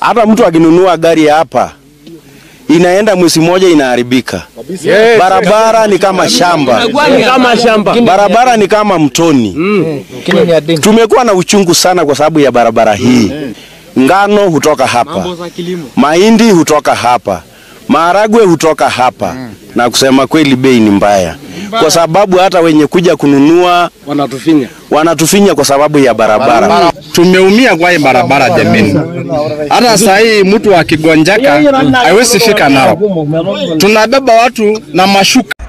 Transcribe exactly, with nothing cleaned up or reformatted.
Hata mtu akinunua gari hapa inaenda mwezi moja inaharibika. Yes. Barabara ni kama shamba. Ni kama shamba. Barabara ni kama mtoni. Mm. Tumekuwa na uchungu sana kwa sababu ya barabara hii. Ngano hutoka hapa. Mahindi hutoka hapa. Maharagwe hutoka hapa. Mm. Na kusema kweli bei ni mbaya. Kwa sababu hata wenye kuja kununua wanatufinya. Wanatufinya kwa sababu ya barabara. Barabara. Tumeumia kwa hii barabara jameni. Hata sasa hii mtu akigonjeka haiwezi fika Narok. Tunabeba watu na mashuka.